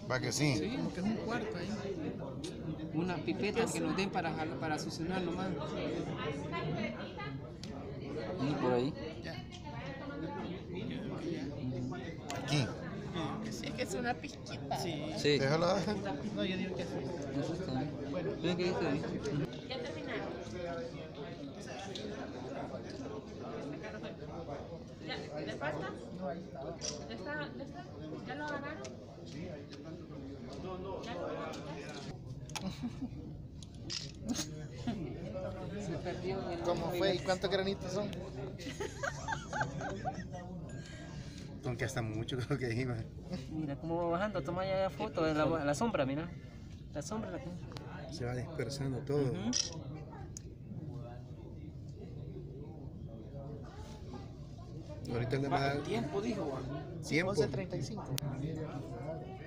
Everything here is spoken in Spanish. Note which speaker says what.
Speaker 1: Va que sí.
Speaker 2: Sí, como que es un cuarto ahí. Unas pipetas que nos den para succionar nomás.
Speaker 3: Y por ahí.
Speaker 2: Ya.
Speaker 1: Aquí.
Speaker 2: Es que es una pizquita. Sí.
Speaker 3: Sí.
Speaker 1: Déjalo.
Speaker 2: No, yo digo que sí.
Speaker 3: Eso está bien. Ven que dice ahí.
Speaker 4: Ya terminaron. ¿Le falta? ¿Le está? ¿Ya lo agarraron? ¿Ya lo agarraron?
Speaker 2: Se perdió el...
Speaker 1: ¿Cómo fue y cuántos granitos son? Con que hasta mucho creo que iba.
Speaker 3: Mira cómo va bajando. Toma ya foto de la sombra, mira. La sombra.
Speaker 1: Se va dispersando todo.
Speaker 2: Uh-huh.
Speaker 1: Ahorita le va a dar
Speaker 2: tiempo, dijo.
Speaker 1: tiempo.
Speaker 2: 11:35.